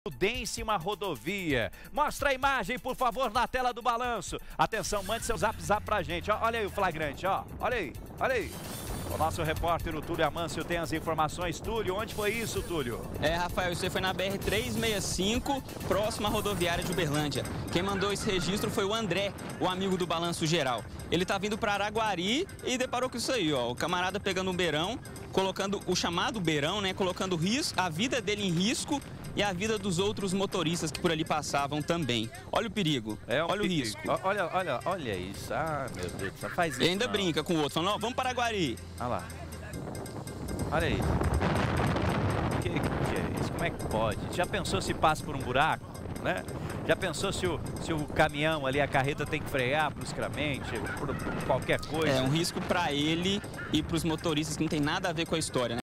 Prudência rodovia. Mostra a imagem, por favor, na tela do balanço. Atenção, mande seu zap pra gente. Ó, olha aí o flagrante, ó. Olha aí, olha aí. O nosso repórter, o Túlio Amâncio, tem as informações. Túlio, onde foi isso, Túlio? Rafael, isso foi na BR-365, próximo à rodoviária de Uberlândia. Quem mandou esse registro foi o André, o amigo do Balanço Geral. Ele tá vindo para Araguari e deparou com isso aí, ó. O camarada pegando um beirão, colocando o chamado beirão, né? Colocando a vida dele em risco e a vida dos outros motoristas que por ali passavam também. Olha o perigo, olha o risco. Olha isso. Ah, meu Deus, só faz isso. E ainda brinca com o outro, falando, ó, vamos para Araguari. Olha lá. Olha aí. Que é isso? Como é que pode? Já pensou se passa por um buraco, né? Já pensou se o caminhão ali, a carreta tem que frear bruscamente, por qualquer coisa? É um risco para ele e para os motoristas que não tem nada a ver com a história, né?